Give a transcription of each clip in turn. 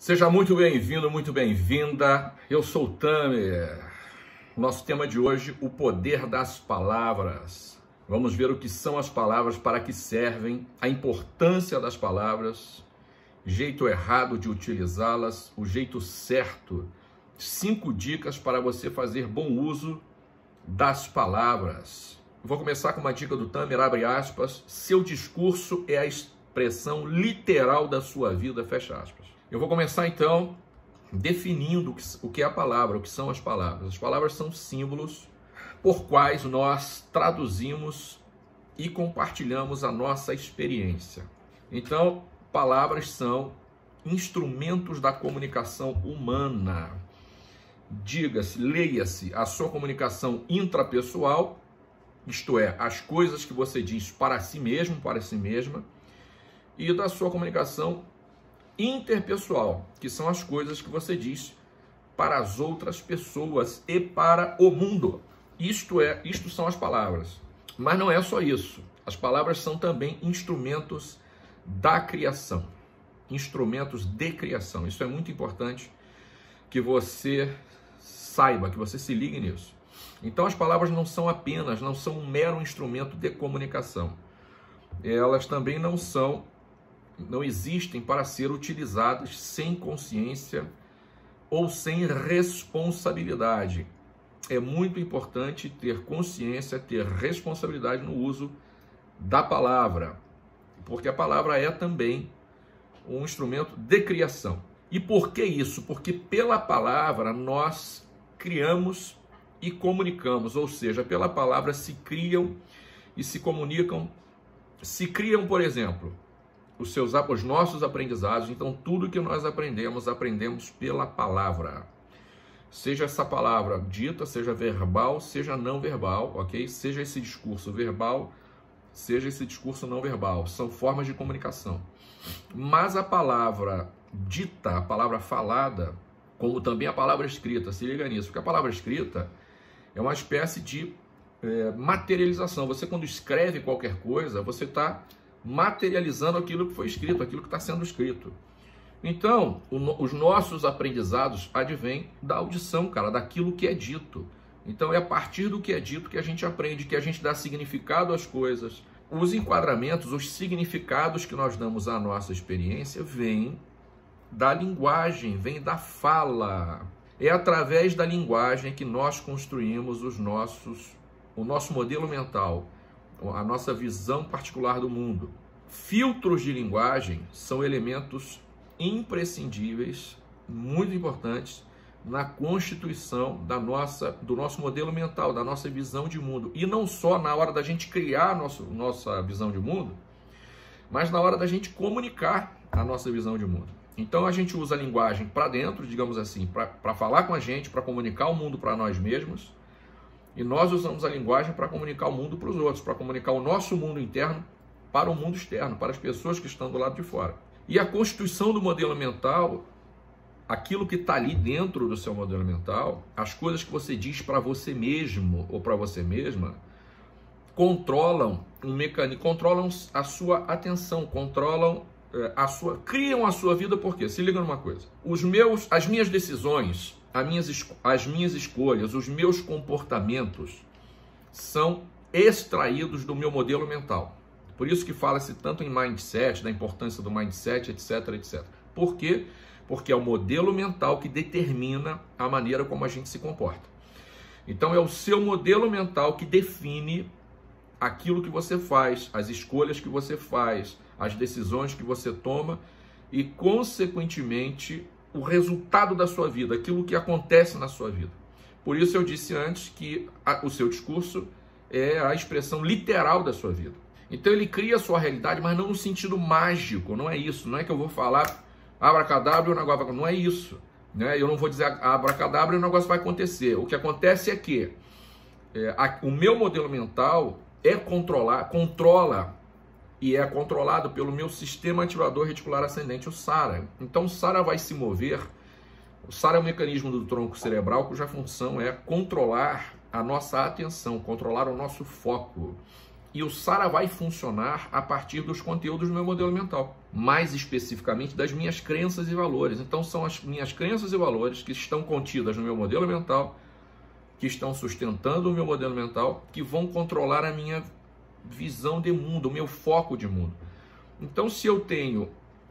Seja muito bem-vindo, muito bem-vinda. Eu sou o Tamer. Nosso tema de hoje, o poder das palavras. Vamos ver o que são as palavras, para que servem, a importância das palavras, jeito errado de utilizá-las, o jeito certo. 5 dicas para você fazer bom uso das palavras. Vou começar com uma dica do Tamer, abre aspas. Seu discurso é a expressão literal da sua vida, fecha aspas. Eu vou começar então definindo o que é a palavra, o que são as palavras. As palavras são símbolos por quais nós traduzimos e compartilhamos a nossa experiência. Então, palavras são instrumentos da comunicação humana. Diga-se, leia-se a sua comunicação intrapessoal, isto é, as coisas que você diz para si mesmo, para si mesma, e da sua comunicação interpessoal, que são as coisas que você diz para as outras pessoas e para o mundo. Isto são as palavras. Mas não é só isso. As palavras são também instrumentos da criação. Instrumentos de criação. Isso é muito importante que você saiba, que você se ligue nisso. Então as palavras não são um mero instrumento de comunicação. Elas também não existem para ser utilizadas sem consciência ou sem responsabilidade. É muito importante ter consciência, ter responsabilidade no uso da palavra, porque a palavra é também um instrumento de criação. E por que isso? Porque pela palavra nós criamos e comunicamos, ou seja, pela palavra se criam e se comunicam. Se criam, por exemplo, os nossos aprendizados. Então tudo que nós aprendemos pela palavra. Seja essa palavra dita, seja verbal, seja não verbal, ok? Seja esse discurso verbal, seja esse discurso não verbal. São formas de comunicação. Mas a palavra dita, a palavra falada, como também a palavra escrita, se liga nisso, porque a palavra escrita é uma espécie de materialização. Você, quando escreve qualquer coisa, você está materializando aquilo que foi escrito, aquilo que está sendo escrito. Então, os nossos aprendizados advêm da audição, cara, daquilo que é dito. Então, é a partir do que é dito que a gente aprende, que a gente dá significado às coisas. Os enquadramentos, os significados que nós damos à nossa experiência vêm da linguagem, vêm da fala. É através da linguagem que nós construímos o nosso modelo mental, a nossa visão particular do mundo. Filtros de linguagem são elementos imprescindíveis, muito importantes, na constituição do nosso modelo mental, da nossa visão de mundo. E não só na hora da gente criar nossa visão de mundo, mas na hora da gente comunicar a nossa visão de mundo. Então a gente usa a linguagem para dentro, digamos assim, para falar com a gente, para comunicar o mundo para nós mesmos. E nós usamos a linguagem para comunicar o mundo para os outros, para comunicar o nosso mundo interno para o mundo externo, para as pessoas que estão do lado de fora. E a constituição do modelo mental, aquilo que está ali dentro do seu modelo mental, as coisas que você diz para você mesmo ou para você mesma, controlam a sua atenção, criam a sua vida. Por quê? Se liga numa coisa. As minhas decisões, as minhas escolhas, os meus comportamentos são extraídos do meu modelo mental. Por isso que fala-se tanto em mindset, da importância do mindset, etc, etc. Por quê? Porque é o modelo mental que determina a maneira como a gente se comporta. Então é o seu modelo mental que define aquilo que você faz, as escolhas que você faz, as decisões que você toma e, consequentemente, o resultado da sua vida, aquilo que acontece na sua vida. Por isso eu disse antes que o seu discurso é a expressão literal da sua vida. Então ele cria a sua realidade, mas não no sentido mágico, não é isso. Não é que eu vou falar abracadabra e o negócio vai acontecer. Não é isso. Né? Eu não vou dizer abracadabra e o negócio vai acontecer. O que acontece é que o meu modelo mental controla e é controlado pelo meu sistema ativador reticular ascendente, o SARA. Então o SARA vai se mover. O SARA é um mecanismo do tronco cerebral cuja função é controlar a nossa atenção, controlar o nosso foco. E o SARA vai funcionar a partir dos conteúdos do meu modelo mental, mais especificamente das minhas crenças e valores. Então são as minhas crenças e valores que estão contidas no meu modelo mental, que estão sustentando o meu modelo mental, que vão controlar a minha visão de mundo, o meu foco de mundo. Então, se eu tenho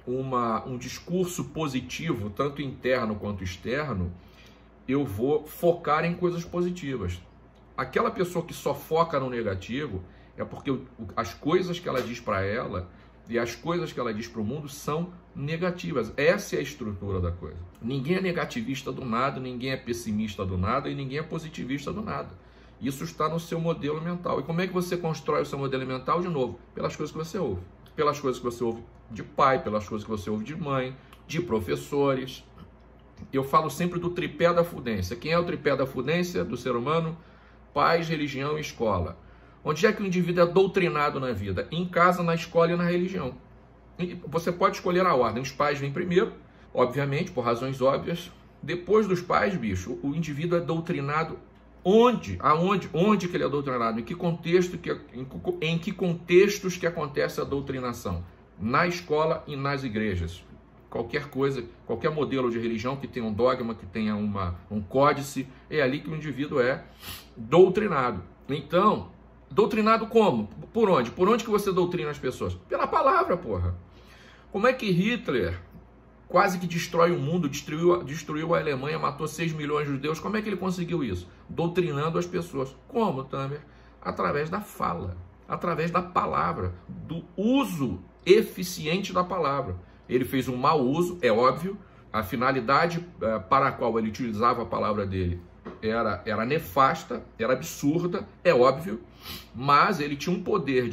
um discurso positivo, tanto interno quanto externo, eu vou focar em coisas positivas. Aquela pessoa que só foca no negativo é porque as coisas que ela diz para ela e as coisas que ela diz para o mundo são negativas. Essa é a estrutura da coisa. Ninguém é negativista do nada, ninguém é pessimista do nada e ninguém é positivista do nada. Isso está no seu modelo mental. E como é que você constrói o seu modelo mental? De novo, pelas coisas que você ouve. Pelas coisas que você ouve de pai, pelas coisas que você ouve de mãe, de professores. Eu falo sempre do tripé da fudência. Quem é o tripé da fudência do ser humano? Pais, religião e escola. Onde é que o indivíduo é doutrinado na vida? Em casa, na escola e na religião. E você pode escolher a ordem. Os pais vêm primeiro, obviamente, por razões óbvias. Depois dos pais, bicho, o indivíduo é doutrinado onde? Aonde? Onde que ele é doutrinado? Em que contexto em que contextos que acontece a doutrinação? Na escola e nas igrejas. Qualquer coisa, qualquer modelo de religião que tenha um dogma, que tenha um códice, é ali que o indivíduo é doutrinado. Então, doutrinado como? Por onde? Por onde que você doutrina as pessoas? Pela palavra, porra. Como é que Hitler quase que destrói o mundo, destruiu a Alemanha, matou 6 milhões de judeus? Como é que ele conseguiu isso? Doutrinando as pessoas. Como, Tamer? Através da fala, através da palavra, do uso eficiente da palavra. Ele fez um mau uso, é óbvio, a finalidade para a qual ele utilizava a palavra dele era nefasta, era absurda, é óbvio, mas ele tinha um poder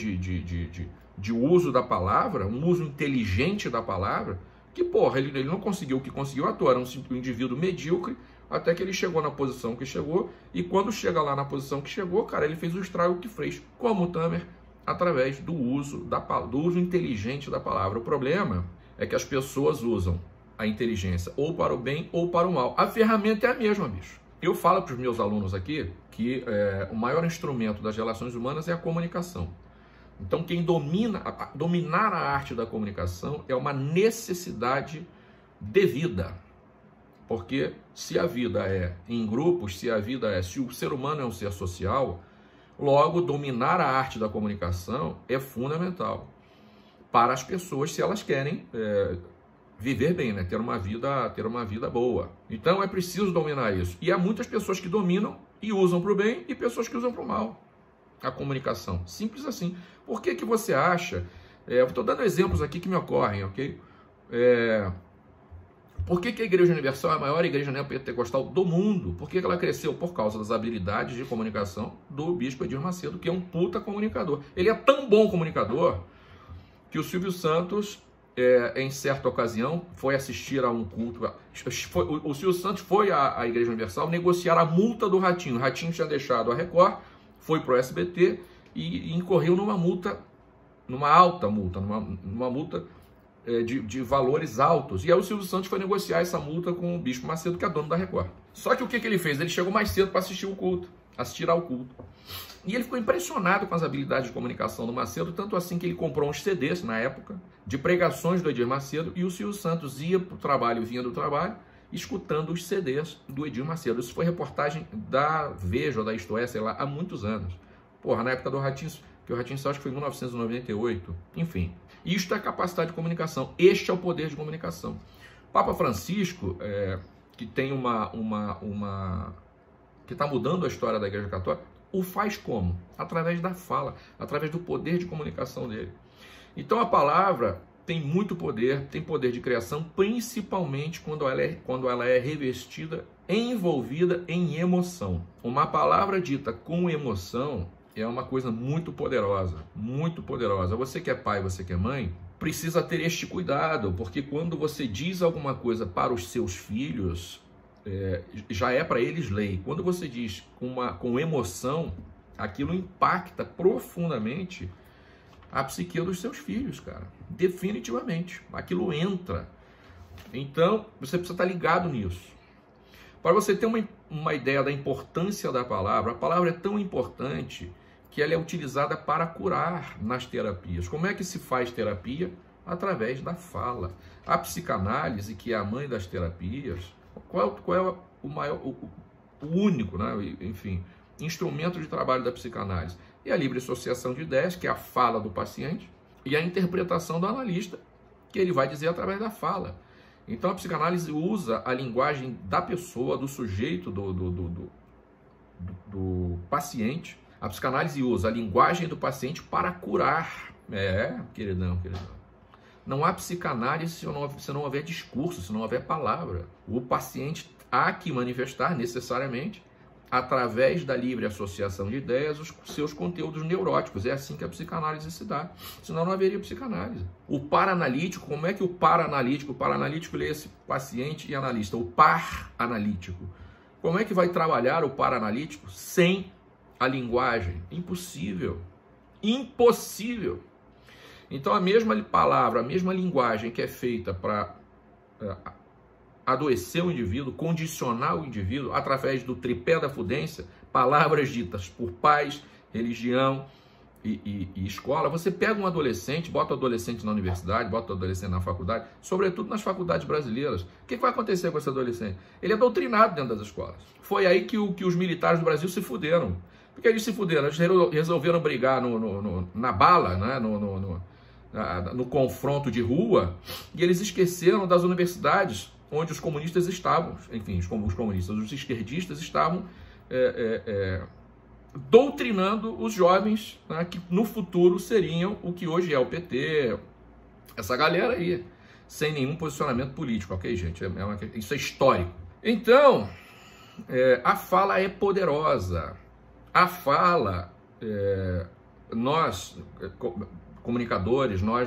de uso da palavra, um uso inteligente da palavra, que, porra, ele não conseguiu o que conseguiu à toa, era um indivíduo medíocre, até que ele chegou na posição que chegou, e quando chega lá na posição que chegou, cara, ele fez o estrago que fez. Como, Tamer? Através do uso inteligente da palavra. O problema é que as pessoas usam a inteligência ou para o bem ou para o mal. A ferramenta é a mesma, bicho. Eu falo para os meus alunos aqui que o maior instrumento das relações humanas é a comunicação. Então, quem dominar a arte da comunicação é uma necessidade de vida. Porque se a vida é em grupos, se o ser humano é um ser social, logo dominar a arte da comunicação é fundamental para as pessoas se elas querem viver bem, né? Ter uma vida boa. Então é preciso dominar isso. E há muitas pessoas que dominam e usam para o bem e pessoas que usam para o mal a comunicação. Simples assim. Por que você acha... eu estou dando exemplos aqui que me ocorrem, ok? Por que a Igreja Universal é a maior igreja neopentecostal do mundo? Por que ela cresceu? Por causa das habilidades de comunicação do Bispo Edir Macedo, que é um puta comunicador. Ele é tão bom comunicador que o Silvio Santos, em certa ocasião, foi assistir a um culto. O Silvio Santos foi à Igreja Universal negociar a multa do Ratinho. O Ratinho tinha deixado a Record, foi para o SBT e incorreu numa multa, numa alta multa, numa multa de valores altos. E aí o Silvio Santos foi negociar essa multa com o Bispo Macedo, que é dono da Record. Só que o que ele fez? Ele chegou mais cedo para assistir ao culto. E ele ficou impressionado com as habilidades de comunicação do Macedo, tanto assim que ele comprou uns CDs na época, de pregações do Edir Macedo, e o Silvio Santos ia para o trabalho, vinha do trabalho, escutando os CDs do Edir Macedo. Isso foi reportagem da Veja, ou da Isto É, sei lá, há muitos anos. Porra, na época do Ratinho, que o Ratinho acho que foi em 1998, enfim. Isto é capacidade de comunicação, este é o poder de comunicação. Papa Francisco, que tem que está mudando a história da Igreja Católica, o faz como? Através da fala, através do poder de comunicação dele. Então a palavra tem muito poder, tem poder de criação, principalmente quando ela é revestida, envolvida em emoção. Uma palavra dita com emoção é uma coisa muito poderosa, muito poderosa. Você que é pai, você que é mãe, precisa ter este cuidado, porque quando você diz alguma coisa para os seus filhos, já é para eles lei. Quando você diz com emoção, aquilo impacta profundamente a psique dos seus filhos, cara. Definitivamente. Aquilo entra. Então, você precisa estar ligado nisso. Para você ter uma ideia da importância da palavra, a palavra é tão importante que ela é utilizada para curar nas terapias. Como é que se faz terapia? Através da fala. A psicanálise, que é a mãe das terapias, qual é o maior, o único, né? Enfim, instrumento de trabalho da psicanálise? É a livre associação de ideias, que é a fala do paciente, e a interpretação do analista, que ele vai dizer através da fala. Então a psicanálise usa a linguagem da pessoa, do sujeito, do paciente. A psicanálise usa a linguagem do paciente para curar. Queridão. Não há psicanálise se não houver discurso, se não houver palavra. O paciente há que manifestar necessariamente, através da livre associação de ideias, os seus conteúdos neuróticos. É assim que a psicanálise se dá. Senão não haveria psicanálise. O paranalítico, como é que o paranalítico lê esse paciente e analista? O par-analítico. Como é que vai trabalhar o paranalítico sem a linguagem? Impossível. Impossível. Então a mesma palavra, a mesma linguagem que é feita para adoecer o indivíduo, condicionar o indivíduo através do tripé da fudência, palavras ditas por pais, religião e escola. Você pega um adolescente, bota o adolescente na universidade, bota o adolescente na faculdade, sobretudo nas faculdades brasileiras. O que vai acontecer com esse adolescente? Ele é doutrinado dentro das escolas. Foi aí que os militares do Brasil se fuderam. Porque eles se fuderam, eles resolveram brigar na bala, né? No confronto de rua, e eles esqueceram das universidades onde os comunistas estavam, enfim, os esquerdistas estavam doutrinando os jovens, né, que no futuro seriam o que hoje é o PT, essa galera aí, sem nenhum posicionamento político, ok, gente? Isso é histórico. Então, a fala é poderosa. A fala, nós, comunicadores, nós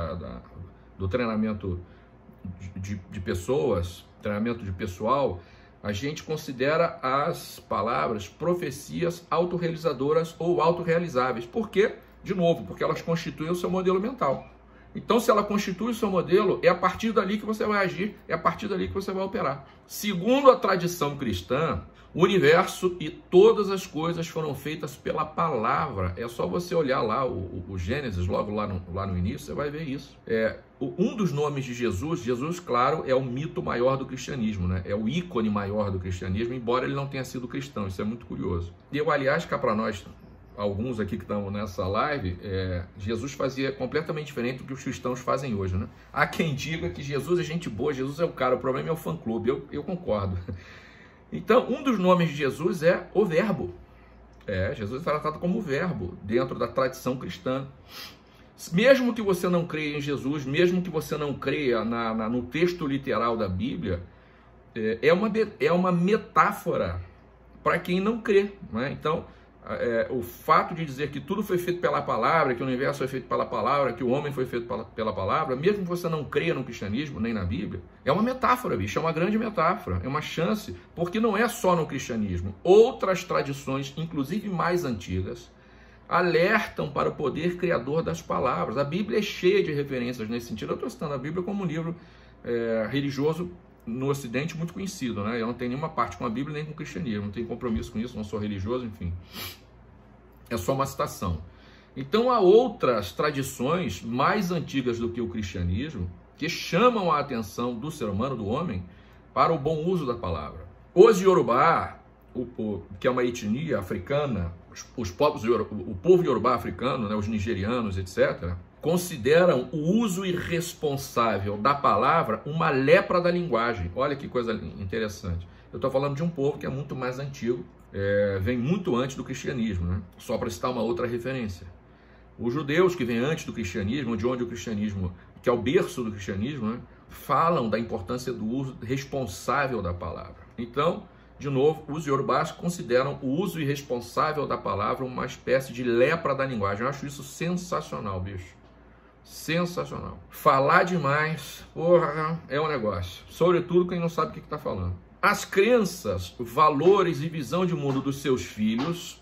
do treinamento de pessoas, treinamento de pessoal, a gente considera as palavras profecias autorrealizadoras ou autorrealizáveis. Por quê? De novo, porque elas constituem o seu modelo mental. Então, se ela constitui o seu modelo, é a partir dali que você vai agir, é a partir dali que você vai operar. Segundo a tradição cristã, o universo e todas as coisas foram feitas pela palavra. É só você olhar lá o Gênesis, logo lá no início, você vai ver isso. Um dos nomes de Jesus, claro, é o mito maior do cristianismo, né? É o ícone maior do cristianismo, embora ele não tenha sido cristão. Isso é muito curioso. E eu, aliás, cá para nós, alguns aqui que estão nessa live, Jesus fazia completamente diferente do que os cristãos fazem hoje, né? Há quem diga que Jesus é gente boa, Jesus é o cara, o problema é o fã-clube. Eu concordo. Então, um dos nomes de Jesus é o Verbo. Jesus é tratado como o Verbo, dentro da tradição cristã. Mesmo que você não creia em Jesus, mesmo que você não creia no texto literal da Bíblia, é uma metáfora para quem não crê, né? Então, o fato de dizer que tudo foi feito pela palavra, que o universo foi feito pela palavra, que o homem foi feito pela palavra, mesmo que você não creia no cristianismo, nem na Bíblia, é uma metáfora, bicho, é uma grande metáfora, é uma chance, porque não é só no cristianismo. Outras tradições, inclusive mais antigas, alertam para o poder criador das palavras. A Bíblia é cheia de referências nesse sentido. Eu estou citando a Bíblia como um livro religioso no Ocidente muito conhecido, né? Eu não tenho nenhuma parte com a Bíblia nem com o cristianismo, não tenho compromisso com isso, não sou religioso, enfim. É só uma citação. Então há outras tradições mais antigas do que o cristianismo que chamam a atenção do ser humano, do homem, para o bom uso da palavra. Os Yorubá, que é uma etnia africana, o povo Yorubá africano, né, os nigerianos, etc., consideram o uso irresponsável da palavra uma lepra da linguagem. Olha que coisa interessante. Eu estou falando de um povo que é muito mais antigo, vem muito antes do cristianismo, né? Só para citar uma outra referência. Os judeus que vêm antes do cristianismo, de onde o cristianismo, que é o berço do cristianismo, né, falam da importância do uso responsável da palavra. Então, de novo, os iorubás consideram o uso irresponsável da palavra uma espécie de lepra da linguagem. Eu acho isso sensacional, bicho. Sensacional. Falar demais, porra, é um negócio. Sobretudo quem não sabe o que está falando. As crenças, valores e visão de mundo dos seus filhos,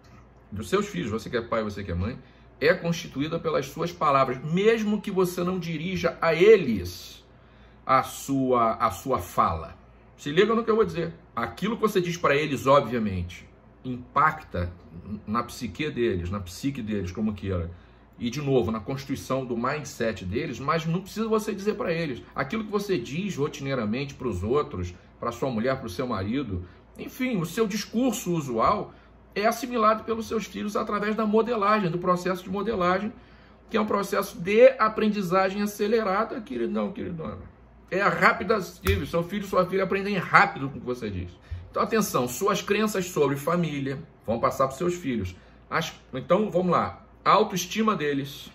você que é pai, você que é mãe, é constituída pelas suas palavras, mesmo que você não dirija a eles a sua fala. Se liga no que eu vou dizer. Aquilo que você diz para eles, obviamente, impacta na psique deles, como queira, e de novo, na constituição do mindset deles, mas não precisa você dizer para eles. Aquilo que você diz rotineiramente para os outros, para sua mulher, para o seu marido, enfim, o seu discurso usual é assimilado pelos seus filhos através da modelagem, do processo de modelagem, que é um processo de aprendizagem acelerada, queridão, queridona. É a rápida, seu filho e sua filha aprendem rápido com o que você diz. Então, atenção, suas crenças sobre família vão passar para os seus filhos. Então, vamos lá. A autoestima deles,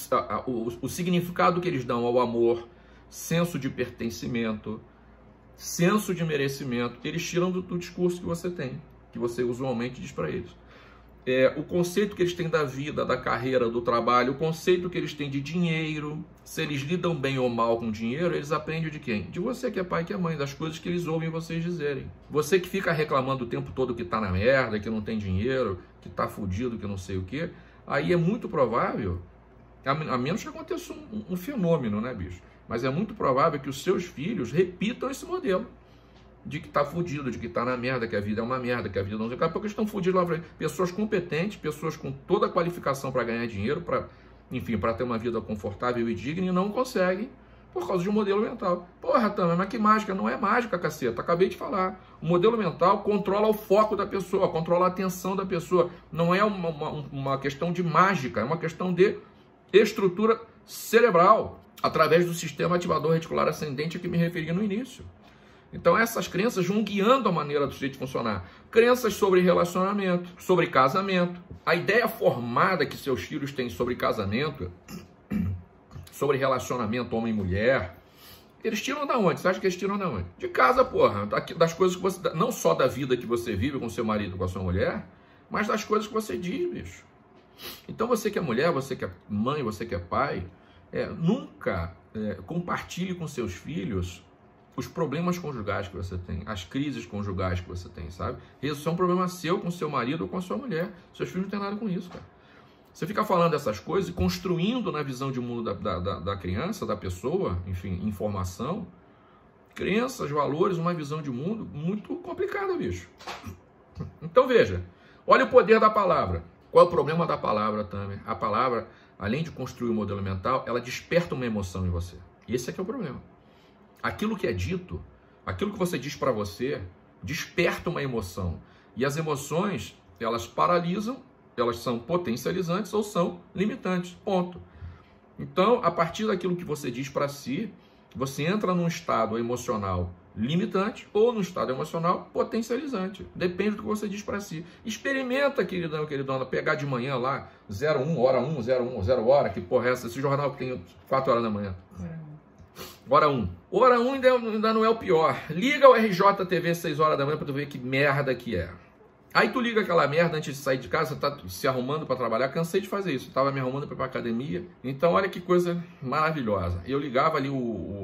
o significado que eles dão ao amor, senso de pertencimento, senso de merecimento, eles tiram do discurso que você tem, que você usualmente diz para eles. O conceito que eles têm da vida, da carreira, do trabalho, o conceito que eles têm de dinheiro, se eles lidam bem ou mal com dinheiro, eles aprendem de quem? De você que é pai, que é mãe, das coisas que eles ouvem vocês dizerem. Você que fica reclamando o tempo todo que tá na merda, que não tem dinheiro, que tá fudido, que não sei o quê, aí é muito provável, a menos que aconteça um fenômeno, né, bicho? Mas é muito provável que os seus filhos repitam esse modelo. De que tá fudido, de que tá na merda, que a vida é uma merda, que a vida não... Daqui a pouco eles estão fudidos lá pra... Pessoas competentes, pessoas com toda a qualificação para ganhar dinheiro, para ter uma vida confortável e digna, e não conseguem por causa de um modelo mental. Porra, Tama, mas que mágica? Não é mágica, caceta. Acabei de falar. O modelo mental controla o foco da pessoa, controla a atenção da pessoa. Não é uma questão de mágica, é uma questão de estrutura cerebral, através do sistema ativador reticular ascendente a que me referi no início. Então essas crenças vão guiando a maneira do sujeito funcionar. Crenças sobre relacionamento, sobre casamento. A ideia formada que seus filhos têm sobre casamento, sobre relacionamento homem e mulher, eles tiram da onde? Você acha que eles tiram da onde? De casa, porra. Das coisas que você... Não só da vida que você vive com seu marido, com a sua mulher, mas das coisas que você diz, bicho. Então você que é mulher, você que é mãe, você que é pai, nunca compartilhe com seus filhos os problemas conjugais que você tem, as crises conjugais que você tem, sabe? Isso é um problema seu com seu marido ou com a sua mulher. Seus filhos não têm nada com isso, cara. Você fica falando dessas coisas e construindo na visão de mundo da criança, da pessoa, enfim, informação, crenças, valores, uma visão de mundo muito complicada, bicho. Então veja, olha o poder da palavra. Qual é o problema da palavra, Tamer? A palavra, além de construir um modelo mental, ela desperta uma emoção em você. E esse aqui é o problema. Aquilo que é dito, aquilo que você diz para você, desperta uma emoção. E as emoções, elas paralisam, elas são potencializantes ou são limitantes, ponto. Então, a partir daquilo que você diz para si, você entra num estado emocional limitante ou num estado emocional potencializante. Depende do que você diz para si. Experimenta, queridão, queridona, pegar de manhã lá, 01, hora 1, 01, 0 hora, que porra é essa? Esse jornal que tem 4 horas da manhã. Hora 1. Hora 1 ainda não é o pior. Liga o RJTV 6 horas da manhã para tu ver que merda que é. Aí tu liga aquela merda antes de sair de casa, você tá se arrumando para trabalhar. Cansei de fazer isso. Tava me arrumando para ir pra academia. Então olha que coisa maravilhosa. Eu ligava ali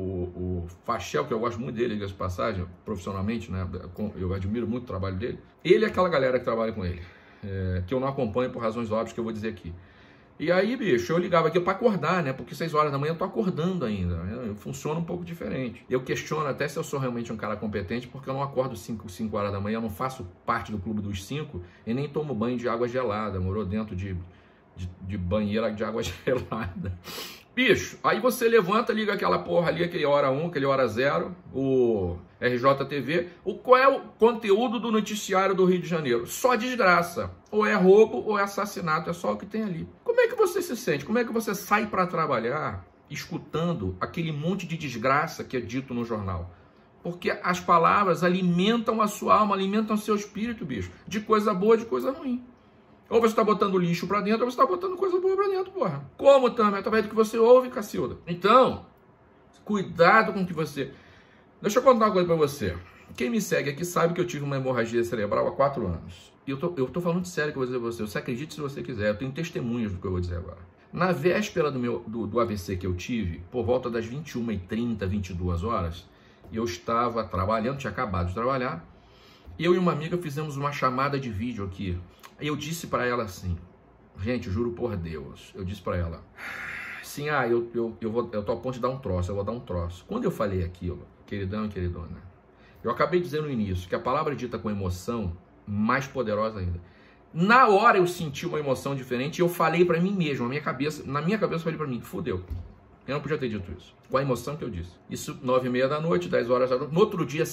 o Fachel, que eu gosto muito dele, de passagem, profissionalmente, né? Eu admiro muito o trabalho dele. Ele é aquela galera que trabalha com ele. Que eu não acompanho por razões óbvias que eu vou dizer aqui. E aí, bicho, eu ligava aqui para acordar, né? Porque 6 horas da manhã eu tô acordando ainda. Né? Funciona um pouco diferente. Eu questiono até se eu sou realmente um cara competente, porque eu não acordo 5 horas da manhã, eu não faço parte do clube dos 5 e nem tomo banho de água gelada. Morou dentro de banheira de água gelada. Bicho, aí você levanta, liga aquela porra ali, aquele hora 1, aquele hora 0, o RJTV. Qual é o conteúdo do noticiário do Rio de Janeiro? Só desgraça. Ou é roubo ou é assassinato, é só o que tem ali. Como é que você se sente? Como é que você sai para trabalhar escutando aquele monte de desgraça que é dito no jornal? Porque as palavras alimentam a sua alma, alimentam o seu espírito, bicho. De coisa boa, de coisa ruim. Ou você está botando lixo para dentro, ou você está botando coisa boa para dentro, porra. Como também? Através do que você ouve, Cacilda. Então, cuidado com o que você... Deixa eu contar uma coisa para você. Quem me segue aqui sabe que eu tive uma hemorragia cerebral há 4 anos. E eu tô falando sério que eu vou dizer para você. Você acredite se você quiser. Eu tenho testemunhas do que eu vou dizer agora. Na véspera do AVC que eu tive, por volta das 21h30, 22 horas, eu estava trabalhando, tinha acabado de trabalhar. Eu e uma amiga fizemos uma chamada de vídeo aqui. Eu disse para ela assim, gente, juro por Deus, eu disse para ela, assim, eu tô a ponto de dar um troço, eu vou dar um troço. Quando eu falei aquilo, queridão e queridona, eu acabei de dizer no início que a palavra dita com emoção, mais poderosa ainda. Na hora eu senti uma emoção diferente e eu falei para mim mesmo, na minha cabeça eu falei para mim, fudeu. Eu não podia ter dito isso. Com a emoção que eu disse. Isso 9h30 da noite, 10 horas da noite. No outro dia,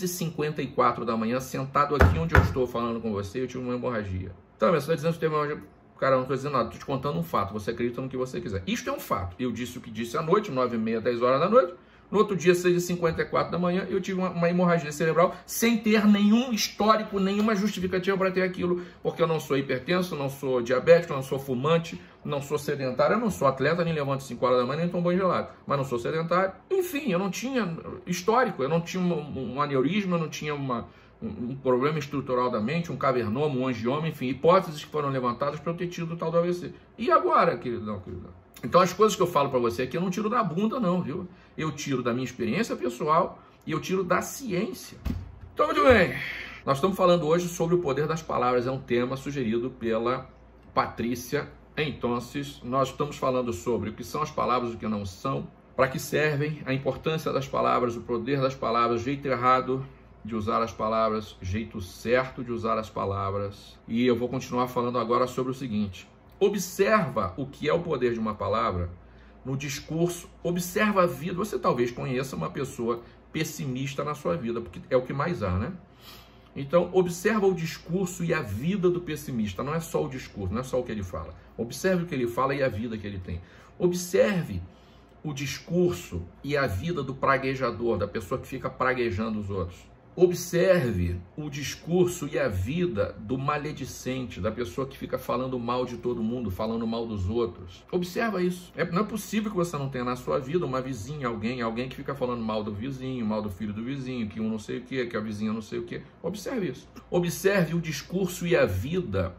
6h54 da manhã, sentado aqui onde eu estou falando com você, eu tive uma hemorragia. Então, você está dizendo que teve uma hemorragia? Cara, eu não estou dizendo nada, estou te contando um fato. Você acredita no que você quiser. Isto é um fato. Eu disse o que disse à noite, 9h30, 10 horas da noite. No outro dia, 6h54 da manhã, eu tive uma hemorragia cerebral sem ter nenhum histórico, nenhuma justificativa para ter aquilo, porque eu não sou hipertenso, não sou diabético, não sou fumante, não sou sedentário, eu não sou atleta, nem levanto 5 horas da manhã, nem tomo banho gelado, mas não sou sedentário. Enfim, eu não tinha histórico, eu não tinha um aneurisma, eu não tinha um problema estrutural da mente, um cavernoma, um angioma, enfim, hipóteses que foram levantadas para eu ter tido o tal do AVC. E agora, queridão? Então as coisas que eu falo para você aqui eu não tiro da bunda não, viu? Eu tiro da minha experiência pessoal e eu tiro da ciência. Então, muito bem. Nós estamos falando hoje sobre o poder das palavras. É um tema sugerido pela Patrícia. Então, nós estamos falando sobre o que são as palavras e o que não são, para que servem, a importância das palavras, o poder das palavras, o jeito errado de usar as palavras, o jeito certo de usar as palavras. E eu vou continuar falando agora sobre o seguinte. Observa o que é o poder de uma palavra no discurso, observa a vida. Você talvez conheça uma pessoa pessimista na sua vida, porque é o que mais há, né? Então, observa o discurso e a vida do pessimista. Não é só o discurso, não é só o que ele fala. Observe o que ele fala e a vida que ele tem. Observe o discurso e a vida do praguejador, da pessoa que fica praguejando os outros. Observe o discurso e a vida do maledicente, da pessoa que fica falando mal de todo mundo, falando mal dos outros. Observa isso. Não é possível que você não tenha na sua vida uma vizinha, alguém que fica falando mal do vizinho, mal do filho do vizinho, que um não sei o que a vizinha não sei o que. Observe isso. Observe o discurso e a vida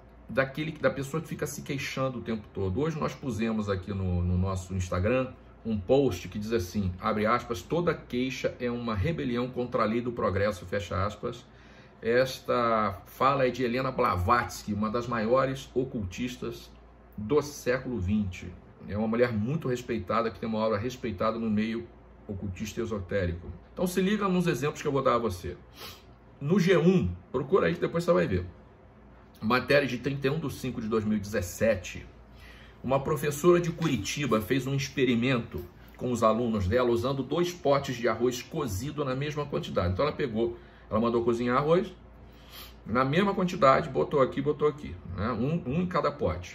da pessoa que fica se queixando o tempo todo. Hoje nós pusemos aqui no nosso Instagram um post que diz assim, abre aspas, toda queixa é uma rebelião contra a lei do progresso, fecha aspas. Esta fala é de Helena Blavatsky, uma das maiores ocultistas do século XX. É uma mulher muito respeitada, que tem uma obra respeitada no meio ocultista e esotérico. Então se liga nos exemplos que eu vou dar a você. No G1, procura aí que depois você vai ver. Matéria de 31/5/2017. Uma professora de Curitiba fez um experimento com os alunos dela usando 2 potes de arroz cozido na mesma quantidade. Então ela mandou cozinhar arroz na mesma quantidade, botou aqui, né? um em cada pote.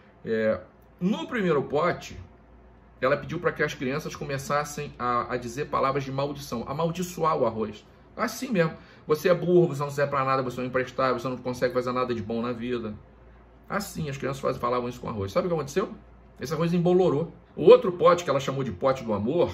No primeiro pote, ela pediu para que as crianças começassem a dizer palavras de maldição, amaldiçoar o arroz. Assim mesmo, você é burro, você não serve para nada, você não é imprestável, você não consegue fazer nada de bom na vida. Assim, as crianças falavam isso com arroz. Sabe o que aconteceu? Esse arroz embolorou. O outro pote, que ela chamou de pote do amor,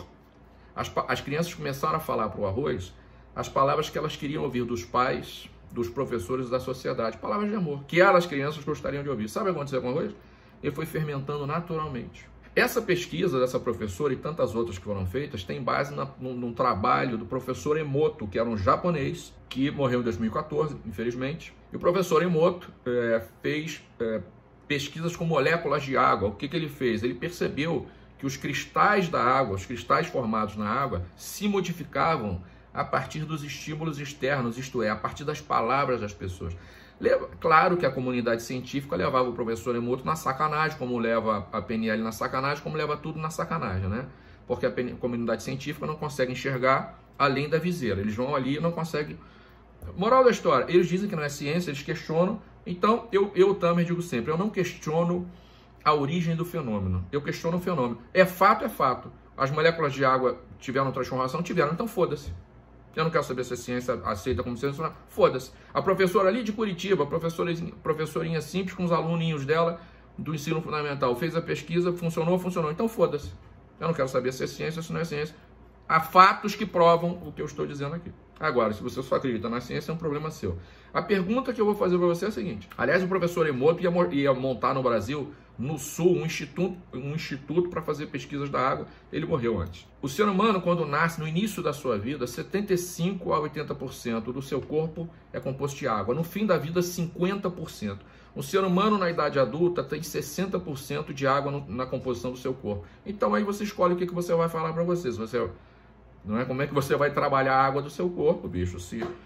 as crianças começaram a falar para o arroz as palavras que elas queriam ouvir dos pais, dos professores da sociedade. Palavras de amor, que elas, crianças, gostariam de ouvir. Sabe o que aconteceu com o arroz? Ele foi fermentando naturalmente. Essa pesquisa dessa professora e tantas outras que foram feitas tem base num trabalho do professor Emoto, que era um japonês, que morreu em 2014, infelizmente. E o professor Emoto fez pesquisas com moléculas de água. O que ele fez? Ele percebeu que os cristais da água, os cristais formados na água, se modificavam a partir dos estímulos externos, isto é, a partir das palavras das pessoas. Claro que a comunidade científica levava o professor Emoto na sacanagem, como leva a PNL na sacanagem, como leva tudo na sacanagem, né? Porque a comunidade científica não consegue enxergar além da viseira. Eles vão ali e não conseguem. Moral da história, eles dizem que não é ciência, eles questionam. Então, eu também digo sempre, eu não questiono a origem do fenômeno, eu questiono o fenômeno. É fato, é fato. As moléculas de água tiveram transformação? Tiveram, então foda-se. Eu não quero saber se a ciência aceita como ciência, foda-se. A professora ali de Curitiba, professorinha simples com os aluninhos dela do ensino fundamental, fez a pesquisa, funcionou, então foda-se. Eu não quero saber se é ciência ou se não é ciência. Há fatos que provam o que eu estou dizendo aqui. Agora, se você só acredita na ciência, é um problema seu. A pergunta que eu vou fazer para você é a seguinte. Aliás, o professor Emoto ia montar no Brasil, no Sul, um instituto para fazer pesquisas da água. Ele morreu antes. O ser humano, quando nasce, no início da sua vida, 75% a 80% do seu corpo é composto de água. No fim da vida, 50%. O ser humano, na idade adulta, tem 60% de água na composição do seu corpo. Então, aí você escolhe o que você vai falar para você. Não é como é que você vai trabalhar a água do seu corpo, bicho. Se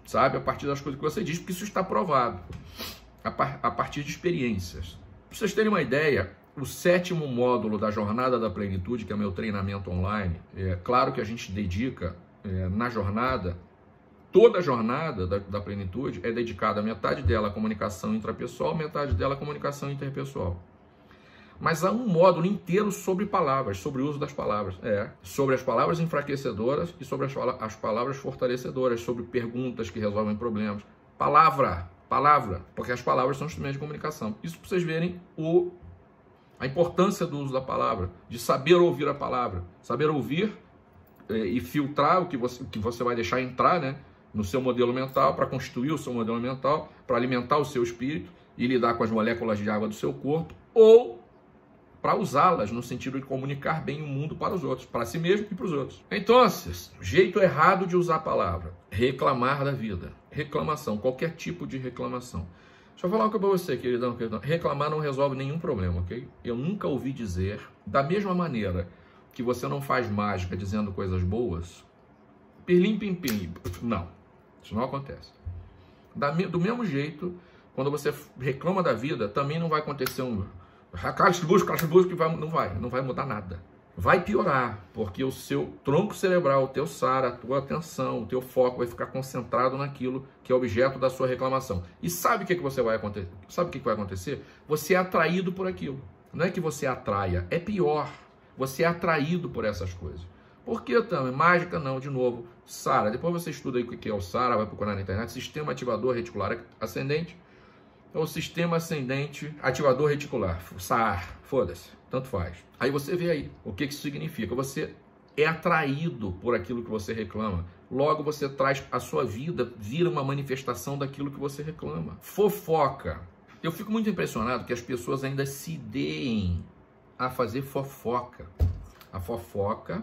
sabe? A partir das coisas que você diz, porque isso está provado, a partir de experiências. Para vocês terem uma ideia, o 7º módulo da Jornada da Plenitude, que é meu treinamento online, é claro que a gente dedica na jornada, toda a jornada da plenitude é dedicada, metade dela à comunicação intrapessoal, metade dela à comunicação interpessoal. Mas há um módulo inteiro sobre palavras, sobre o uso das palavras. Sobre as palavras enfraquecedoras e sobre as palavras fortalecedoras, sobre perguntas que resolvem problemas. Palavra, porque as palavras são instrumentos de comunicação. Isso para vocês verem a importância do uso da palavra, de saber ouvir a palavra, saber ouvir e filtrar o que você vai deixar entrar, né, no seu modelo mental, para constituir o seu modelo mental, para alimentar o seu espírito e lidar com as moléculas de água do seu corpo, ou para usá-las no sentido de comunicar bem o mundo para os outros, para si mesmo e para os outros. Então, jeito errado de usar a palavra: reclamar da vida. Reclamação, qualquer tipo de reclamação. Deixa eu falar uma coisa para você, queridão. Reclamar não resolve nenhum problema, ok? Eu nunca ouvi dizer, da mesma maneira que você não faz mágica dizendo coisas boas, pirlim pim pim. Não, isso não acontece. Do mesmo jeito, quando você reclama da vida, também não vai acontecer que não vai mudar nada. Vai piorar, porque o seu tronco cerebral, o teu SARA, a tua atenção, o teu foco vai ficar concentrado naquilo que é objeto da sua reclamação. E sabe o que vai acontecer? Sabe o que vai acontecer? Você é atraído por aquilo. Não é que você atraia, é pior. Você é atraído por essas coisas. Por que também? Mágica não, de novo. SARA, depois você estuda aí o que é o SARA, vai procurar na internet. Sistema ativador reticular ascendente. Ou sistema ascendente ativador reticular, SAR, foda-se, tanto faz. Aí você vê aí o que isso significa. Você é atraído por aquilo que você reclama. Logo você traz a sua vida, vira uma manifestação daquilo que você reclama. Fofoca. Eu fico muito impressionado que as pessoas ainda se deem a fazer fofoca. A fofoca,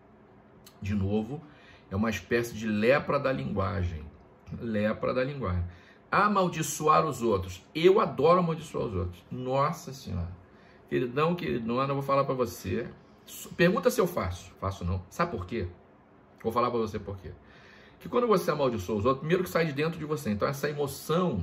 de novo, é uma espécie de lepra da linguagem. Lepra da linguagem. Amaldiçoar os outros. Eu adoro amaldiçoar os outros. Nossa Senhora. Queridão, queridona, eu vou falar para você. Pergunta se eu faço. Faço não. Sabe por quê? Vou falar para você por quê. Que quando você amaldiçoa os outros, primeiro que sai de dentro de você. Então essa emoção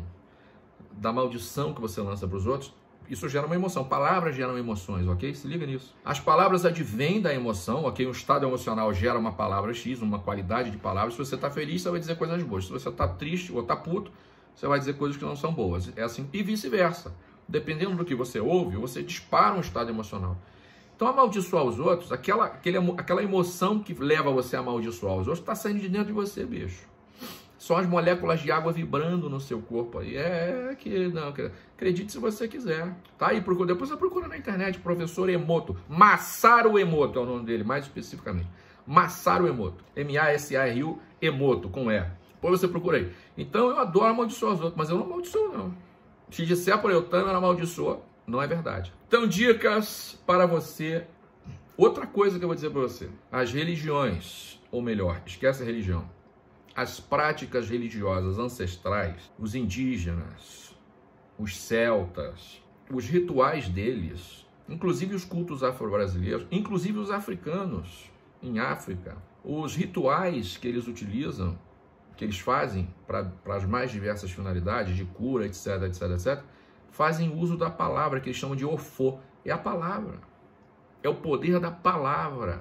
da maldição que você lança para os outros, isso gera uma emoção. Palavras geram emoções, ok? Se liga nisso. As palavras advêm da emoção, ok? Um estado emocional gera uma palavra X, uma qualidade de palavras. Se você está feliz, você vai dizer coisas boas. Se você está triste ou está puto, você vai dizer coisas que não são boas. É assim, e vice-versa. Dependendo do que você ouve, você dispara um estado emocional. Então, amaldiçoar os outros, aquela emoção que leva você a amaldiçoar os outros, está saindo de dentro de você, bicho. São as moléculas de água vibrando no seu corpo aí. Acredite se você quiser. Tá aí, depois você procura na internet, professor Emoto. Masaru Emoto é o nome dele, mais especificamente. Masaru Emoto. M-A-S-A-R-U Emoto, com E. Depois você procura aí. Então eu adoro amaldiçoar os outros, mas eu não amaldiçoo, não. Se disser por eu também, eu não amaldiçoo, não é verdade. Então, dicas para você. Outra coisa que eu vou dizer para você. As religiões, ou melhor, esquece a religião. As práticas religiosas ancestrais, os indígenas, os celtas, os rituais deles, inclusive os cultos afro-brasileiros, inclusive os africanos em África, os rituais que eles utilizam, que eles fazem para as mais diversas finalidades, de cura, etc, etc, etc, fazem uso da palavra, que eles chamam de ofô. É a palavra. É o poder da palavra.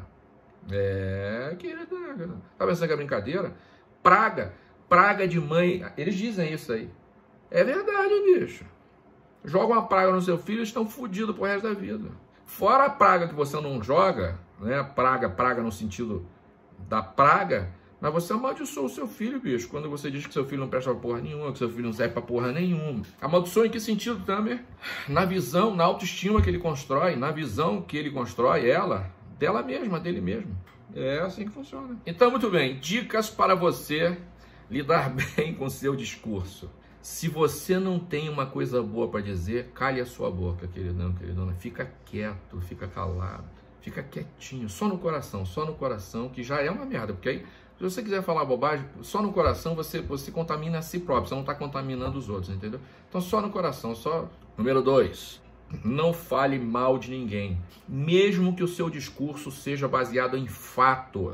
Tá pensando que é brincadeira? Praga de mãe. Eles dizem isso aí. É verdade, bicho. Joga uma praga no seu filho, eles estão fodidos pro resto da vida. Fora a praga que você não joga, né? Praga no sentido da praga, mas você amaldiçoa o seu filho, bicho, quando você diz que seu filho não presta pra porra nenhuma, que seu filho não serve pra porra nenhuma. Amaldiçoa em que sentido, Tamer? Na visão, na autoestima que ele constrói, na visão que ele constrói, dela mesma, dele mesmo. É assim que funciona. Então, muito bem, dicas para você lidar bem com o seu discurso. Se você não tem uma coisa boa para dizer, cale a sua boca, queridão, queridona. Fica quieto, fica calado, fica quietinho, só no coração, que já é uma merda, porque aí, se você quiser falar bobagem, só no coração você contamina a si próprio, você não está contaminando os outros, entendeu? Então só no coração, só. Número 2, não fale mal de ninguém, mesmo que o seu discurso seja baseado em fatos.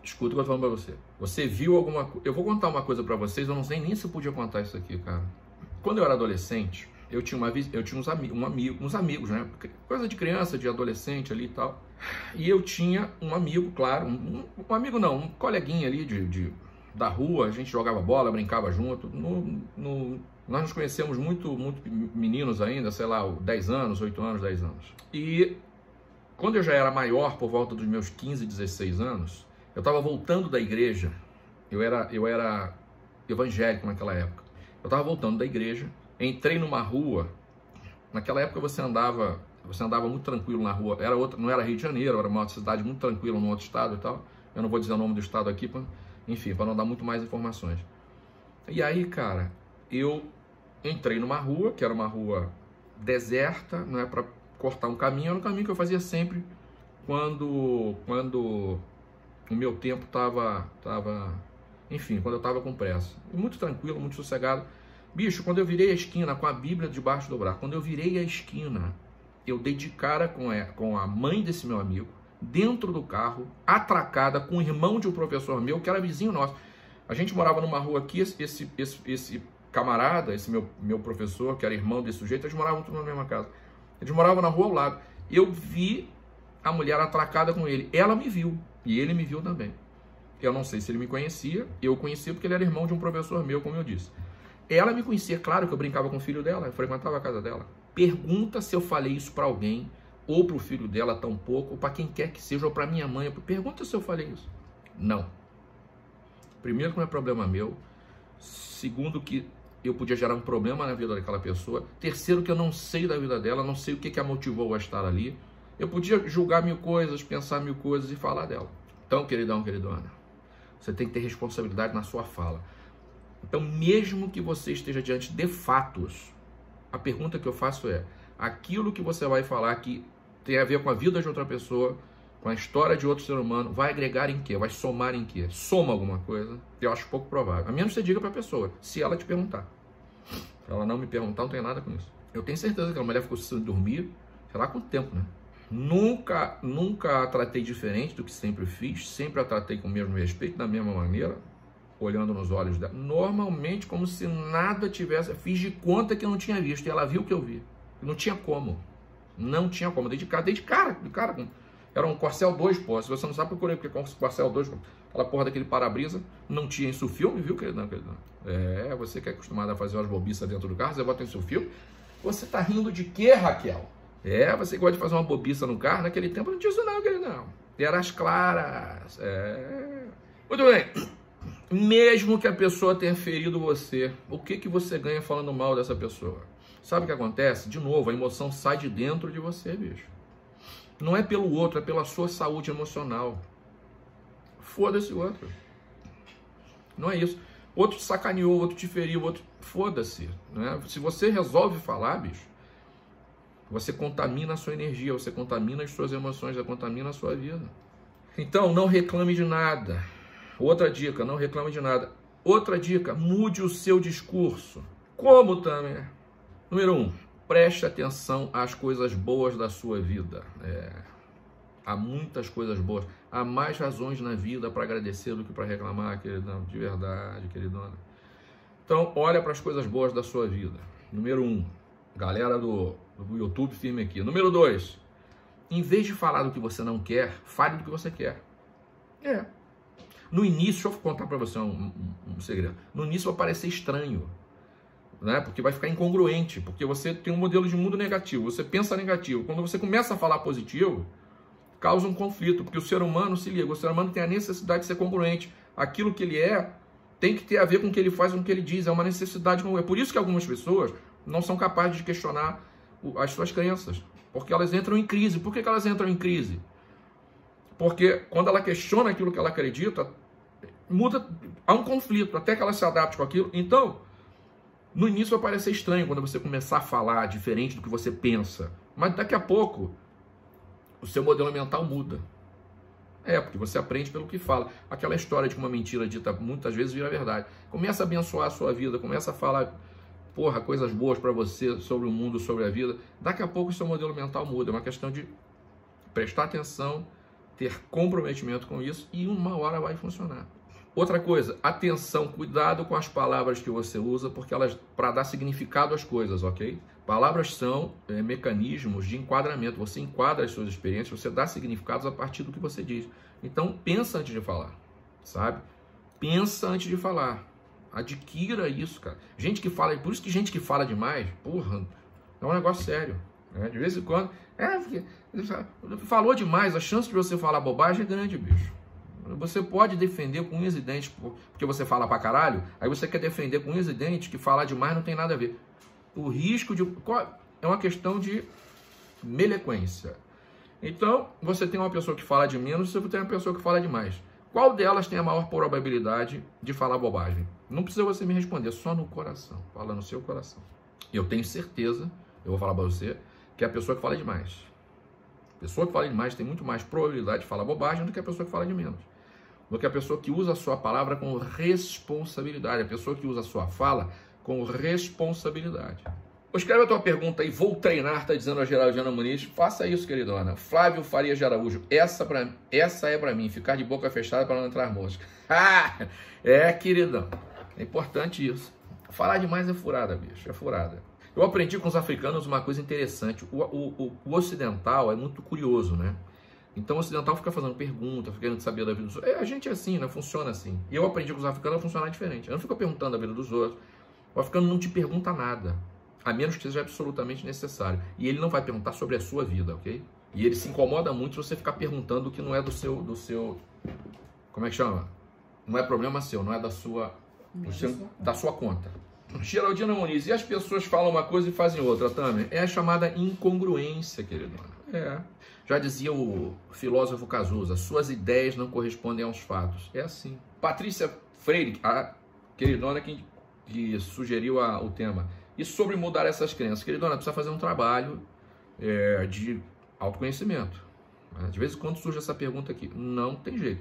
escuta o que eu tô falando pra você. Você viu alguma coisa... Eu vou contar uma coisa pra vocês, eu não sei nem se eu podia contar isso aqui, cara. Quando eu era adolescente, eu tinha uns amigos, né? Coisa de criança, de adolescente ali e tal. E eu tinha um amigo, claro, um amigo não, um coleguinha ali da rua, a gente jogava bola, brincava junto. Nós nos conhecemos muito meninos ainda, sei lá, 10 anos, 8 anos, 10 anos. E quando eu já era maior, por volta dos meus 15, 16 anos, eu estava voltando da igreja. Eu era evangélico naquela época. Eu estava voltando da igreja, entrei numa rua. Naquela época você andava muito tranquilo na rua. Não era Rio de Janeiro, era uma cidade muito tranquila, num outro estado e tal. Eu não vou dizer o nome do estado aqui, para não dar muito mais informações. E aí, cara, eu entrei numa rua, que era uma rua deserta, não é para cortar um caminho, era um caminho que eu fazia sempre quando o meu tempo enfim, quando eu estava com pressa. Muito tranquilo, muito sossegado. Bicho, quando eu virei a esquina com a Bíblia debaixo do braço, quando eu virei a esquina, eu dei de cara com a mãe desse meu amigo, dentro do carro, atracada com o irmão de um professor meu, que era vizinho nosso. A gente morava numa rua aqui, esse camarada, esse meu professor, que era irmão desse sujeito, eles moravam tudo na mesma casa. Eles moravam na rua ao lado. Eu vi a mulher atracada com ele. Ela me viu, e ele me viu também. Eu não sei se ele me conhecia, eu o conhecia porque ele era irmão de um professor meu, como eu disse. Ela me conhecia, claro que eu brincava com o filho dela, eu frequentava a casa dela. Pergunta se eu falei isso para alguém, ou para o filho dela tampouco, ou para quem quer que seja, ou para minha mãe. Pergunta se eu falei isso. Não. Primeiro que não é problema meu. Segundo que eu podia gerar um problema na vida daquela pessoa. Terceiro que eu não sei da vida dela, não sei o que a motivou a estar ali. Eu podia julgar 1000 coisas, pensar 1000 coisas e falar dela. Então, queridão, queridona, você tem que ter responsabilidade na sua fala. Então, mesmo que você esteja diante de fatos, a pergunta que eu faço é, aquilo que você vai falar que tem a ver com a vida de outra pessoa, com a história de outro ser humano, vai agregar em quê? Vai somar em quê? Soma alguma coisa? Eu acho pouco provável. A menos que você diga para a pessoa, se ela te perguntar. Se ela não me perguntar, não tem nada com isso. Eu tenho certeza que a mulher ficou sem dormir, sei lá quanto tempo, né? Nunca a tratei diferente do que sempre fiz, sempre a tratei com o mesmo respeito, da mesma maneira, olhando nos olhos dela, normalmente como se nada tivesse, fiz de conta que eu não tinha visto, e ela viu que eu vi, não tinha como, dei de cara, era um Corcel 2, pô, se você não sabe, procurei, porque Corcel 2, aquela porra daquele para-brisa, não tinha isso o filme, viu, querido? Você que é acostumado a fazer umas bobiças dentro do carro, você bota isso o filme, você tá rindo de quê, Raquel? Você gosta de fazer uma bobiça no carro, naquele tempo não tinha isso não, querido, não, era as claras, muito bem. Mesmo que a pessoa tenha ferido você, o que você ganha falando mal dessa pessoa? Sabe o que acontece? De novo, a emoção sai de dentro de você, bicho. Não é pelo outro, é pela sua saúde emocional. Foda-se o outro. Não é isso. Outro te sacaneou, outro te feriu, outro... Foda-se. Né? Se você resolve falar, bicho, você contamina a sua energia, você contamina as suas emoções, você contamina a sua vida. Então, não reclame de nada. Outra dica, não reclame de nada. Outra dica, mude o seu discurso. Como, Tamer? Número 1, preste atenção às coisas boas da sua vida. Há muitas coisas boas. Há mais razões na vida para agradecer do que para reclamar, queridão. De verdade, queridona. Então, olha para as coisas boas da sua vida. Número 1, galera do YouTube, firme aqui. Número 2, em vez de falar do que você não quer, fale do que você quer. No início, deixa eu contar para você um segredo. No início vai parecer estranho, né? Porque vai ficar incongruente, porque você tem um modelo de mundo negativo, você pensa negativo. Quando você começa a falar positivo, causa um conflito, porque o ser humano, se liga, o ser humano tem a necessidade de ser congruente. Aquilo que ele tem que ter a ver com o que ele faz, com o que ele diz, é uma necessidade. É por isso que algumas pessoas não são capazes de questionar as suas crenças, porque elas entram em crise. Por que elas entram em crise? Porque quando ela questiona aquilo que ela acredita, há um conflito, até que ela se adapte com aquilo. Então, no início vai parecer estranho quando você começar a falar diferente do que você pensa. Mas daqui a pouco, o seu modelo mental muda. Porque você aprende pelo que fala. Aquela história de que uma mentira dita muitas vezes vira verdade. Começa a abençoar a sua vida, começa a falar, coisas boas para você, sobre o mundo, sobre a vida. Daqui a pouco o seu modelo mental muda. É uma questão de prestar atenção ter comprometimento com isso e uma hora vai funcionar. Outra coisa, atenção, cuidado com as palavras que você usa, porque elas, para dar significado às coisas, ok? Palavras são mecanismos de enquadramento. Você enquadra as suas experiências, você dá significados a partir do que você diz. Então, pensa antes de falar, sabe? Pensa antes de falar. Adquira isso, cara. Gente que fala, por isso que gente que fala demais, porra, é um negócio sério. Né? De vez em quando, falou demais, a chance de você falar bobagem é grande, bicho. Você pode defender com unhas e dentes, porque você fala pra caralho, aí você quer defender com unhas e dentes que falar demais não tem nada a ver. O risco de... é uma questão de melequência. Então, você tem uma pessoa que fala de menos, você tem uma pessoa que fala demais. Qual delas tem a maior probabilidade de falar bobagem? Não precisa você me responder, só no coração. Fala no seu coração. Eu tenho certeza, eu vou falar pra você, que é a pessoa que fala demais. A pessoa que fala demais tem muito mais probabilidade de falar bobagem do que a pessoa que fala de menos. Do que a pessoa que usa a sua palavra com responsabilidade. A pessoa que usa a sua fala com responsabilidade. Escreve a tua pergunta aí, vou treinar, tá dizendo a Geraldina Muniz. Faça isso, queridona. Flávio Farias de Araújo. Essa é pra mim, ficar de boca fechada para não entrar mosca. Queridão. É importante isso. Falar demais é furada, bicho, é furada. Eu aprendi com os africanos uma coisa interessante. O ocidental é muito curioso, né? Então o ocidental fica fazendo pergunta, fica querendo saber da vida dos outros. A gente é assim, né? Funciona assim. E eu aprendi com os africanos a funcionar diferente. Eu não fico perguntando a vida dos outros. O africano não te pergunta nada, a menos que seja absolutamente necessário. E ele não vai perguntar sobre a sua vida, ok? E ele se incomoda muito se você ficar perguntando o que não é do seu... Como é que chama? Não é problema seu, não é da sua conta. Geraldina Muniz, e as pessoas falam uma coisa e fazem outra também? É a chamada incongruência, queridona. Já dizia o filósofo Cazuza, suas ideias não correspondem aos fatos. É assim. Patrícia Freire, a queridona que sugeriu o tema. E sobre mudar essas crenças? Queridona, precisa fazer um trabalho de autoconhecimento. De vez em quando surge essa pergunta aqui. Não tem jeito.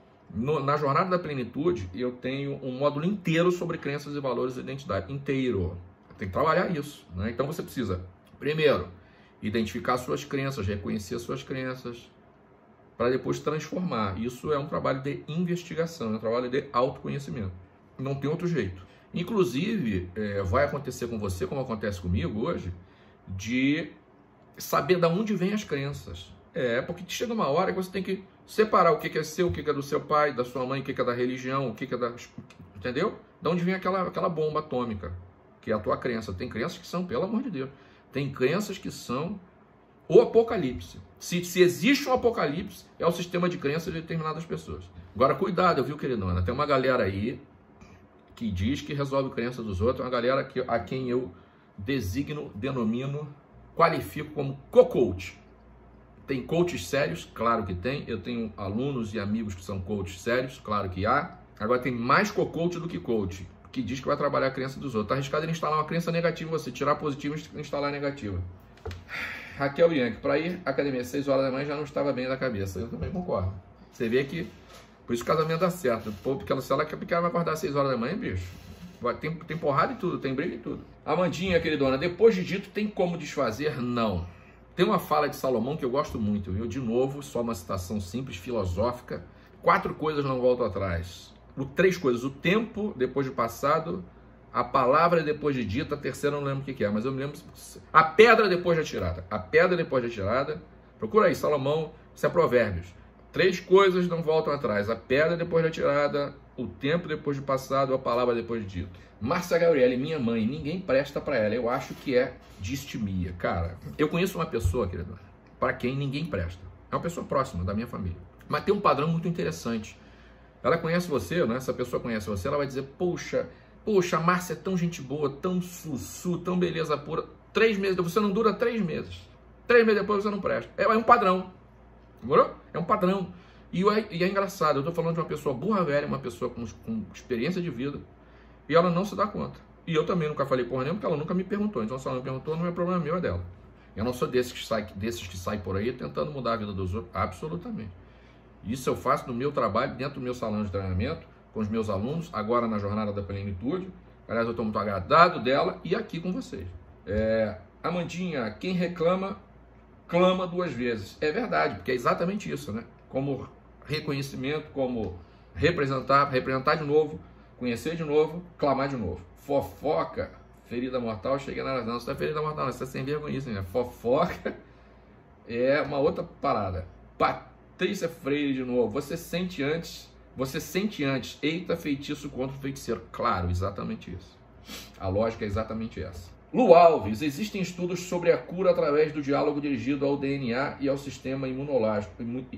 Na Jornada da Plenitude, eu tenho um módulo inteiro sobre crenças e valores e identidade. Inteiro. Tem que trabalhar isso. Né? Então você precisa, primeiro, identificar suas crenças, reconhecer suas crenças, para depois transformar. Isso é um trabalho de investigação, é um trabalho de autoconhecimento. Não tem outro jeito. Inclusive, vai acontecer com você, como acontece comigo hoje, de saber de onde vêm as crenças. Porque chega uma hora que você tem que separar o que é seu, o que é do seu pai, da sua mãe, o que é da religião, o que é da... Entendeu? De onde vem aquela bomba atômica, que é a tua crença. Tem crenças que são, pelo amor de Deus, tem crenças que são o apocalipse. Se existe um apocalipse, é o sistema de crenças de determinadas pessoas. Agora, cuidado, viu, queridona? Tem uma galera aí que diz que resolve crença dos outros, uma galera a quem eu denomino, qualifico como co-coach. Tem coaches sérios? Claro que tem. Eu tenho alunos e amigos que são coaches sérios? Claro que há. Agora tem mais co-coach do que coach, que diz que vai trabalhar a crença dos outros. Está arriscado em instalar uma crença negativa, você tirar positiva e instalar negativa. Raquel Bianchi, para ir à academia às 6 horas da manhã já não estava bem da cabeça. Eu também concordo. Você vê que por isso o casamento dá certo. Porque se ela vai acordar às 6 horas da manhã, bicho, tem porrada e tudo, tem briga e tudo. Amandinha, queridona, depois de dito, tem como desfazer? Não. Tem uma fala de Salomão que eu gosto muito, viu? De novo, só uma citação simples, filosófica. 4 coisas não voltam atrás. 3 coisas. O tempo depois de passado, a palavra depois de dita, a terceira eu não lembro o que é, mas eu me lembro. A pedra depois de atirada. A pedra depois de atirada. Procura aí, Salomão, isso é Provérbios. 3 coisas não voltam atrás. A pedra depois de atirada, o tempo depois de passado, a palavra depois de dito. Márcia Gabriele, minha mãe, ninguém presta pra ela. Eu acho que é distimia. Cara, eu conheço uma pessoa, querido, para quem ninguém presta. É uma pessoa próxima da minha família. Mas tem um padrão muito interessante. Ela conhece você, né? Essa pessoa conhece você, ela vai dizer, poxa, a Márcia é tão gente boa, tão sussu, tão beleza pura. 3 meses, você não dura 3 meses. 3 meses depois você não presta. É um padrão. Demorou? É um padrão. E é engraçado, eu tô falando de uma pessoa burra velha, uma pessoa com experiência de vida, e ela não se dá conta. E eu também nunca falei porra nenhuma, porque ela nunca me perguntou. Então, se ela não me perguntou, não é problema meu, é dela. Eu não sou desses que saem por aí tentando mudar a vida dos outros. Absolutamente. Isso eu faço no meu trabalho, dentro do meu salão de treinamento, com os meus alunos, agora na Jornada da Plenitude. Aliás, eu estou muito agradado dela e aqui com vocês. Amandinha, quem reclama, clama 2 vezes. É verdade, porque é exatamente isso, né? como reconhecimento, como representar de novo, conhecer de novo, clamar de novo. Fofoca, ferida mortal, chega na razão. Você tá ferida mortal, não, você tá sem vergonha, né? Fofoca é uma outra parada. Patrícia Freire de novo. Você sente antes, eita, feitiço contra o feiticeiro. Claro, exatamente isso. A lógica é exatamente essa. Lu Alves, existem estudos sobre a cura através do diálogo dirigido ao DNA e ao sistema imunológico.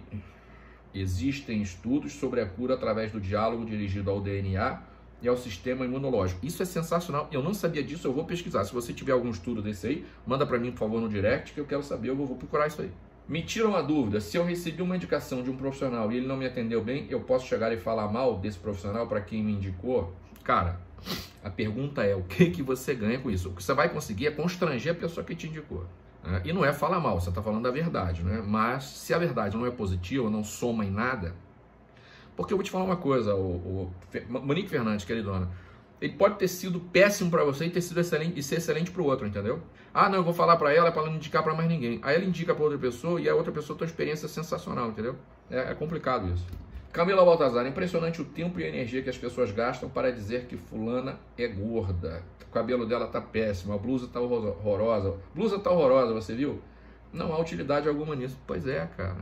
Existem estudos sobre a cura através do diálogo dirigido ao DNA e ao sistema imunológico. Isso é sensacional. Eu não sabia disso, eu vou pesquisar. Se você tiver algum estudo desse aí, manda para mim, por favor, no direct, que eu quero saber, eu vou procurar isso aí. Me tira uma dúvida, se eu recebi uma indicação de um profissional e ele não me atendeu bem, eu posso chegar e falar mal desse profissional para quem me indicou? Cara, a pergunta é, o que você ganha com isso? O que você vai conseguir é constranger a pessoa que te indicou. Né? E não é falar mal, você está falando da verdade, né? Mas se a verdade não é positiva, não soma em nada, porque eu vou te falar uma coisa, o Monique Fernandes, queridona, ele pode ter sido péssimo para você e ter sido excelente e ser excelente para o outro, entendeu? Ah, não, eu vou falar para ela não indicar para mais ninguém. Aí ela indica para outra pessoa e a outra pessoa tem uma experiência sensacional, entendeu? É complicado isso. Camila Baltazar, impressionante o tempo e a energia que as pessoas gastam para dizer que fulana é gorda. O cabelo dela tá péssimo, a blusa tá horrorosa. Blusa tá horrorosa, você viu? Não há utilidade alguma nisso. Pois é, cara.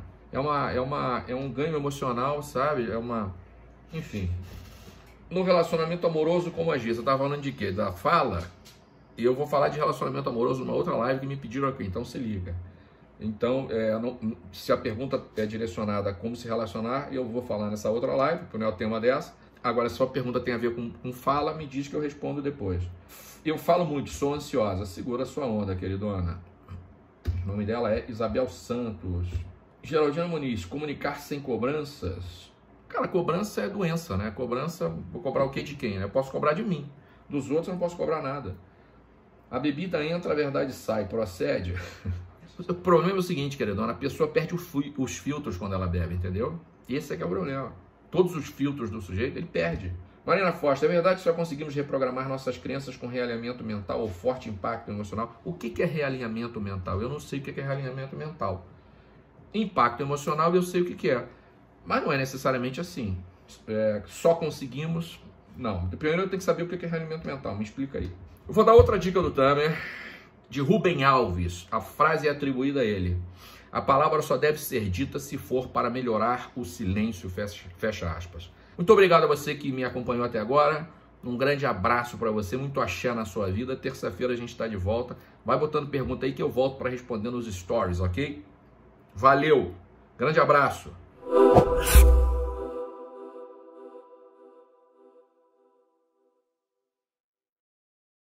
É um ganho emocional, sabe? Enfim. No relacionamento amoroso, como agir? Você tava falando de quê? Da fala? E eu vou falar de relacionamento amoroso numa outra live que me pediram aqui, então se liga. Então, se a pergunta é direcionada a como se relacionar, eu vou falar nessa outra live, porque não é o tema dessa. Agora, se a pergunta tem a ver com fala, me diz que eu respondo depois. Eu falo muito, sou ansiosa. Segura a sua onda, queridona. O nome dela é Isabel Santos. Geraldina Muniz, comunicar sem cobranças. Cara, cobrança é doença, né? Cobrança, vou cobrar o quê de quem? Né? Eu posso cobrar de mim. Dos outros eu não posso cobrar nada. A bebida entra, a verdade sai. Procede? O problema é o seguinte, queridona, a pessoa perde os filtros quando ela bebe, entendeu? Esse é que é o problema. Todos os filtros do sujeito, ele perde. Marina Foster, é verdade que só conseguimos reprogramar nossas crenças com realinhamento mental ou forte impacto emocional? O que é realinhamento mental? Eu não sei o que é realinhamento mental. Impacto emocional eu sei o que é. Mas não é necessariamente assim. Só conseguimos... Não. Primeiro eu tenho que saber o que é realinhamento mental. Me explica aí. Eu vou dar outra dica do Tamer, de Rubem Alves. A frase é atribuída a ele. A palavra só deve ser dita se for para melhorar o silêncio, fecha aspas. Muito obrigado a você que me acompanhou até agora. Um grande abraço para você, muito axé na sua vida. Terça-feira a gente está de volta. Vai botando pergunta aí que eu volto para responder nos stories, ok? Valeu! Grande abraço!